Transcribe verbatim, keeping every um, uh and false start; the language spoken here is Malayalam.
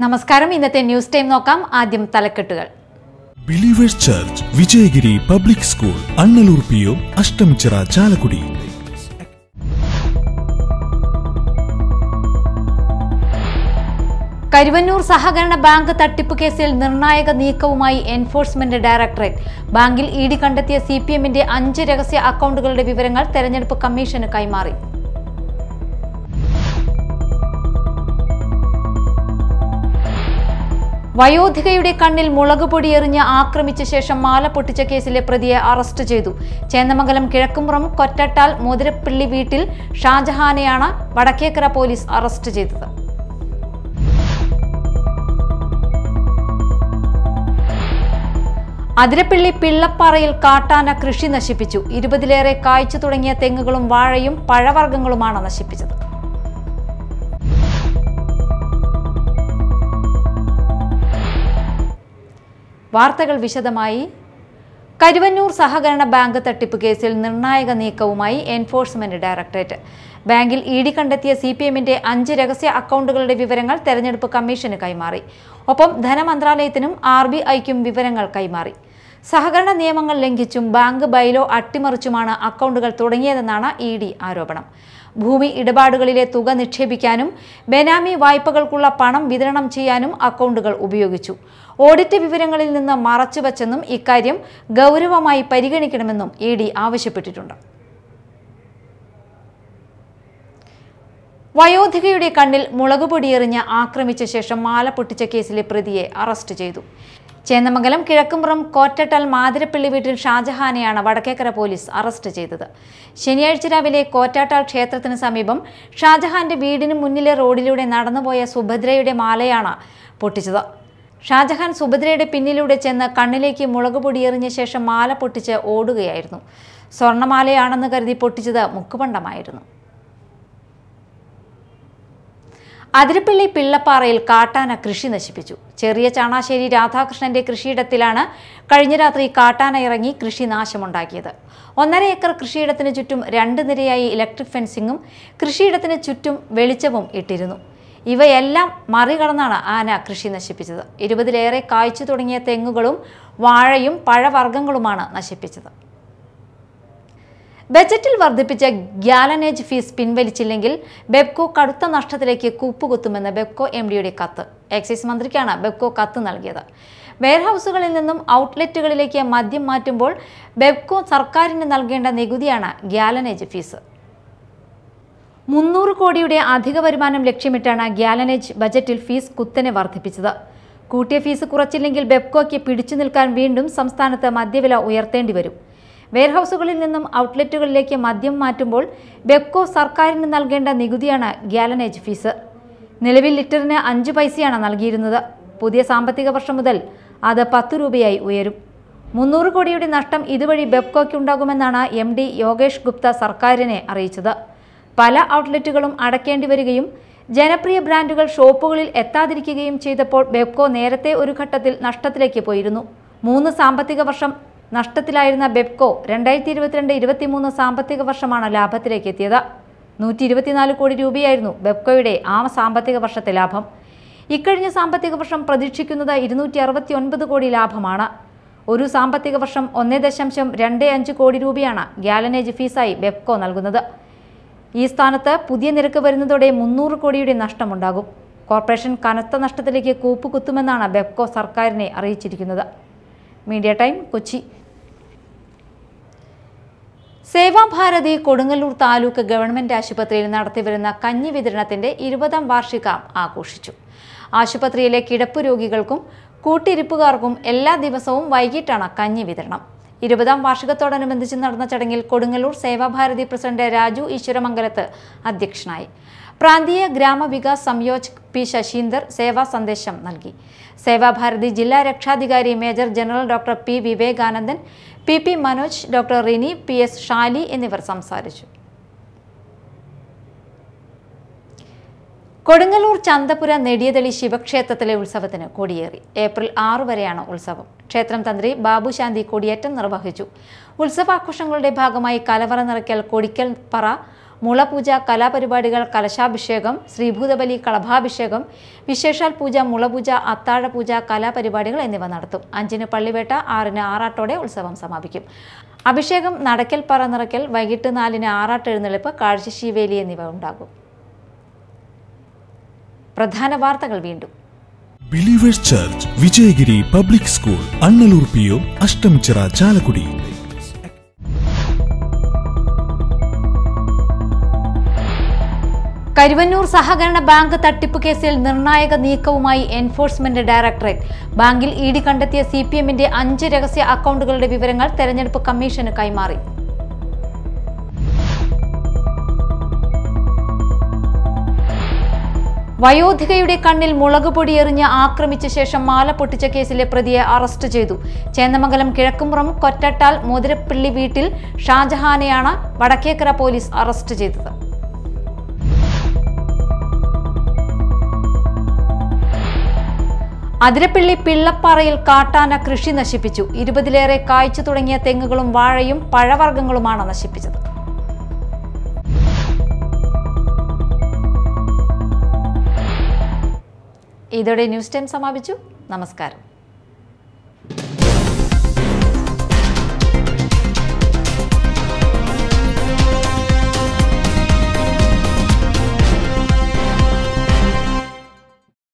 നമസ്കാരം. ഇന്നത്തെ ന്യൂസ് ടൈം നോക്കാം. ആദ്യം തലക്കെട്ടുകൾ. Believers church, Vijayagiri public school, Annalur P O, Ashtamichira, Chalakudy. Karuvannur സഹകരണ ബാങ്ക് തട്ടിപ്പ് കേസിൽ നിർണായക നീക്കവുമായി എൻഫോഴ്സ്മെന്റ് ഡയറക്ടറേറ്റ്. ബാങ്കിൽ ഇ ഡി കണ്ടെത്തിയ സി പി എമ്മിന്റെ അഞ്ച് രഹസ്യ അക്കൗണ്ടുകളുടെ വിവരങ്ങൾ തെരഞ്ഞെടുപ്പ് കമ്മീഷന് കൈമാറി. വയോധികയുടെ കണ്ണിൽ മുളകുപൊടി എറിഞ്ഞ് ആക്രമിച്ച ശേഷം മാല പൊട്ടിച്ച കേസിലെ പ്രതിയെ അറസ്റ്റ് ചെയ്തു. ചേന്ദമംഗലം കിഴക്കുംപുറം കൊറ്റട്ടാൽ മോതിരപ്പള്ളി വീട്ടിൽ ഷാജഹാനെയാണ് വടക്കേക്കര പോലീസ് അറസ്റ്റ് ചെയ്തത്. അതിരപ്പള്ളി പിള്ളപ്പാറയിൽ കാട്ടാന കൃഷി നശിപ്പിച്ചു. ഇരുപതിലേറെ കായ്ച്ചു തുടങ്ങിയ തെങ്ങുകളും വാഴയും പഴവർഗ്ഗങ്ങളുമാണ് നശിപ്പിച്ചത്. വാർത്തകൾ വിശദമായി. കരുവന്നൂർ സഹകരണ ബാങ്ക് തട്ടിപ്പ് കേസിൽ നിർണായക നീക്കവുമായി എൻഫോഴ്സ്മെന്റ് ഡയറക്ടറേറ്റ്. ബാങ്കിൽ ഇ ഡി കണ്ടെത്തിയ സി പി എമ്മിന്റെ അഞ്ച് രഹസ്യ അക്കൗണ്ടുകളുടെ വിവരങ്ങൾ തെരഞ്ഞെടുപ്പ് കമ്മീഷന് കൈമാറി. ഒപ്പം ധനമന്ത്രാലയത്തിനും ആർ ബി ഐക്കും വിവരങ്ങൾ കൈമാറി. സഹകരണ നിയമങ്ങൾ ലംഘിച്ചും ബാങ്ക് ബൈലോ അട്ടിമറിച്ചുമാണ് അക്കൗണ്ടുകൾ തുടങ്ങിയതെന്നാണ് ഇ ഡി ആരോപണം. ഭൂമി ഇടപാടുകളിലെ തുക നിക്ഷേപിക്കാനും ബെനാമി വായ്പകൾക്കുള്ള പണം വിതരണം ചെയ്യാനും അക്കൗണ്ടുകൾ ഉപയോഗിച്ചു. ഓഡിറ്റ് വിവരങ്ങളിൽ നിന്ന് മറച്ചുവെച്ചെന്നും ഇക്കാര്യം ഗൗരവമായി പരിഗണിക്കണമെന്നും ഇ ഡി ആവശ്യപ്പെട്ടിട്ടുണ്ട്. വയോധികയുടെ കണ്ണിൽ മുളകുപൊടിയെറിഞ്ഞ് ആക്രമിച്ച ശേഷം മാല പൊട്ടിച്ച കേസിലെ പ്രതിയെ അറസ്റ്റ് ചെയ്തു. ചേന്ദമംഗലം കിഴക്കുംപുറം കോറ്റട്ടാൽ മാതിരപ്പള്ളി വീട്ടിൽ ഷാജഹാനെയാണ് വടക്കേക്കര പോലീസ് അറസ്റ്റ് ചെയ്തത്. ശനിയാഴ്ച രാവിലെ കോറ്റാട്ടാൽ ക്ഷേത്രത്തിന് സമീപം ഷാജഹാന്റെ വീടിന് മുന്നിലെ റോഡിലൂടെ നടന്നുപോയ സുഭദ്രയുടെ മാലയാണ് പൊട്ടിച്ചത്. ഷാജഹാൻ സുഭദ്രയുടെ പിന്നിലൂടെ ചെന്ന് കണ്ണിലേക്ക് മുളകുപൊടി എറിഞ്ഞ ശേഷം മാല പൊട്ടിച്ച് ഓടുകയായിരുന്നു. സ്വർണമാലയാണെന്ന് കരുതി പൊട്ടിച്ചത് മുക്കുപണ്ടമായിരുന്നു. അതിരപ്പള്ളി പിള്ളപ്പാറയിൽ കാട്ടാന കൃഷി നശിപ്പിച്ചു. ചെറിയ ചാണാശ്ശേരി രാധാകൃഷ്ണന്റെ കൃഷിയിടത്തിലാണ് കഴിഞ്ഞ രാത്രി കാട്ടാന ഇറങ്ങി കൃഷി നാശമുണ്ടാക്കിയത്. ഒന്നര ഏക്കർ കൃഷിയിടത്തിന് ചുറ്റും രണ്ട് നിരയായി ഇലക്ട്രിക് ഫെൻസിങ്ങും കൃഷിയിടത്തിന് ചുറ്റും വെളിച്ചവും ഇട്ടിരുന്നു. ഇവയെല്ലാം മറികടന്നാണ് ആന കൃഷി നശിപ്പിച്ചത്. ഇരുപതിലേറെ കായ്ച്ചു തുടങ്ങിയ തെങ്ങുകളും വാഴയും പഴവർഗ്ഗങ്ങളുമാണ് നശിപ്പിച്ചത്. ബജറ്റിൽ വർദ്ധിപ്പിച്ച ഗ്യാലനേജ് ഫീസ് പിൻവലിച്ചില്ലെങ്കിൽ ബെപ്കോ കടുത്ത നഷ്ടത്തിലേക്ക് കൂപ്പുകുത്തുമെന്ന് ബെപ്കോ എം ഡിയുടെ കത്ത്. എക്സൈസ് മന്ത്രിക്കാണ് ബെപ്കോ കത്ത് നൽകിയത്. വെയർഹൌസുകളിൽ നിന്നും ഔട്ട്ലെറ്റുകളിലേക്ക് മദ്യം മാറ്റുമ്പോൾ ബെപ്കോ സർക്കാരിന് നൽകേണ്ട നികുതിയാണ് ഗ്യാലനേജ് ഫീസ്. മുന്നൂറ് കോടിയുടെ അധിക വരുമാനം ലക്ഷ്യമിട്ടാണ് ഗ്യാലനേജ് ബജറ്റിൽ ഫീസ് കുത്തനെ വർദ്ധിപ്പിച്ചത്. കൂട്ടിയ ഫീസ് കുറച്ചില്ലെങ്കിൽ ബെപ്കോയ്ക്ക് പിടിച്ചു നിൽക്കാൻ വീണ്ടും സംസ്ഥാനത്ത് മദ്യവില ഉയർത്തേണ്ടി വരും. വെയർഹൌസുകളിൽ നിന്നും ഔട്ട്ലെറ്റുകളിലേക്ക് മദ്യം മാറ്റുമ്പോൾ ബെപ്കോ സർക്കാരിന് നൽകേണ്ട നികുതിയാണ് ഗ്യാലനേജ് ഫീസ്. നിലവിൽ ലിറ്ററിന് അഞ്ച് പൈസയാണ് നൽകിയിരുന്നത്. പുതിയ സാമ്പത്തിക വർഷം മുതൽ അത് പത്ത് രൂപയായി ഉയരും. മുന്നൂറ് കോടിയുടെ നഷ്ടം ഇതുവഴി ബെപ്കോയ്ക്കുണ്ടാകുമെന്നാണ് എം ഡി യോഗേഷ് ഗുപ്ത സർക്കാരിനെ അറിയിച്ചത്. പല ഔട്ട്ലെറ്റുകളും അടയ്ക്കേണ്ടി വരികയും ജനപ്രിയ ബ്രാൻഡുകൾ ഷോപ്പുകളിൽ എത്താതിരിക്കുകയും ചെയ്തപ്പോൾ ബെപ്കോ നേരത്തെ ഒരു ഘട്ടത്തിൽ നഷ്ടത്തിലേക്ക് പോയിരുന്നു. മൂന്ന് സാമ്പത്തിക വർഷം നഷ്ടത്തിലായിരുന്ന ബെപ്കോ രണ്ടായിരത്തി ഇരുപത്തിരണ്ട് ഇരുപത്തിമൂന്ന് സാമ്പത്തിക വർഷമാണ് ലാഭത്തിലേക്ക് എത്തിയത്. നൂറ്റി ഇരുപത്തിനാല് കോടി രൂപയായിരുന്നു ബെപ്കോയുടെ ആ സാമ്പത്തിക വർഷത്തെ ലാഭം. ഇക്കഴിഞ്ഞ സാമ്പത്തിക വർഷം പ്രതീക്ഷിക്കുന്നത് ഇരുന്നൂറ്റി അറുപത്തി ഒൻപത് കോടി ലാഭമാണ്. ഒരു സാമ്പത്തിക വർഷം ഒന്നേ ദശാംശം രണ്ട് അഞ്ച് കോടി രൂപയാണ് ഗ്യാലനേജ് ഫീസായി ബെപ്കോ നൽകുന്നത്. ഈ സ്ഥാനത്ത് പുതിയ നിരക്ക് വരുന്നതോടെ മുന്നൂറ് കോടിയുടെ നഷ്ടമുണ്ടാകും. കോർപ്പറേഷൻ കനത്ത നഷ്ടത്തിലേക്ക് കൂപ്പുകുത്തുമെന്നാണ് ബെപ്കോ സർക്കാരിനെ അറിയിച്ചിരിക്കുന്നത്. Media time, Kochi. Sevabharathi Kodungallur taluk government ആശുപത്രിയിൽ നടത്തിവരുന്ന കഞ്ഞി വിതരണത്തിന്റെ ഇരുപതാം വാർഷികം ആഘോഷിച്ചു. ആശുപത്രിയിലെ കിടപ്പ് രോഗികൾക്കും കൂട്ടിരിപ്പുകാർക്കും എല്ലാ ദിവസവും വൈകിട്ടാണ് കഞ്ഞി വിതരണം. ഇരുപതാം വാർഷികത്തോടനുബന്ധിച്ച് നടന്ന ചടങ്ങിൽ കൊടുങ്ങല്ലൂർ സേവാഭാരതി പ്രസിഡന്റ് രാജു ഈശ്വരമംഗലത്ത് അധ്യക്ഷനായി. പ്രാന്തീയ ഗ്രാമവികാസ് സംയോജക് പി ശശീന്ദർ സേവാ സന്ദേശം നൽകി. സേവാഭാരതി ജില്ലാ രക്ഷാധികാരി major general doctor P Vivekanandan, P P Manoj, doctor Rini, P S Shali എന്നിവർ സംസാരിച്ചു. കൊടുങ്ങല്ലൂർ ചന്തപുര നെടിയതളി ശിവക്ഷേത്രത്തിലെ ഉത്സവത്തിന് കൊടിയേറി. ഏപ്രിൽ ആറ് വരെയാണ് ഉത്സവം. ക്ഷേത്രം തന്ത്രി ബാബു ശാന്തി കൊടിയേറ്റം നിർവഹിച്ചു. ഉത്സവാഘോഷങ്ങളുടെ ഭാഗമായി കലവറ നിറയ്ക്കൽ, കൊടിക്കൽ പറ, മുളപൂജ, കലാപരിപാടികൾ, കലശാഭിഷേകം, ശ്രീഭൂതബലി, കളഭാഭിഷേകം, വിശേഷാൽ പൂജ, മുളപൂജ, അത്താഴപൂജ, കലാപരിപാടികൾ എന്നിവ നടത്തും. അഞ്ചിന് പള്ളിവേട്ട, ആറിന് ആറാട്ടോടെ ഉത്സവം സമാപിക്കും. അഭിഷേകം, നടക്കൽ, പറ നിറയ്ക്കൽ, വൈകിട്ട് നാലിന് ആറാട്ടെഴുന്നള്ളിപ്പ്, കാഴ്ചശീവേലി എന്നിവ ഉണ്ടാകും. പ്രധാന വാർത്തകൾ വീണ്ടും. Believers church, Vijayagiri public school, Annalur P O, Ashtamichira, Chalakudy. Karuvannur സഹകരണ ബാങ്ക് തട്ടിപ്പ് കേസിൽ നിർണായക നീക്കവുമായി എൻഫോഴ്സ്മെന്റ് ഡയറക്ടറേറ്റ്. ബാങ്കിൽ ഇ ഡി കണ്ടെത്തിയ സി പി എമ്മിന്റെ അഞ്ച് രഹസ്യ അക്കൗണ്ടുകളുടെ വിവരങ്ങൾ തെരഞ്ഞെടുപ്പ് കമ്മീഷന് കൈമാറി. വയോധികയുടെ കണ്ണിൽ മുളകുപൊടി എറിഞ്ഞ് ആക്രമിച്ച ശേഷം മാല പൊട്ടിച്ച കേസിലെ പ്രതിയെ അറസ്റ്റ് ചെയ്തു. ചേന്ദമംഗലം കിഴക്കുംപുറം കൊറ്റട്ടാൽ മോതിരപ്പള്ളി വീട്ടിൽ ഷാജഹാനെയാണ് വടക്കേക്കര പോലീസ് അറസ്റ്റ് ചെയ്തത്. അതിരപ്പള്ളി പിള്ളപ്പാറയിൽ കാട്ടാന കൃഷി നശിപ്പിച്ചു. ഇരുപതിലേറെ കായ്ച്ചു തുടങ്ങിയ തെങ്ങുകളും വാഴയും പഴവർഗ്ഗങ്ങളുമാണ് നശിപ്പിച്ചത്. ഇതോടെ ന്യൂസ് ടൈം സമാപിച്ചു. നമസ്കാരം.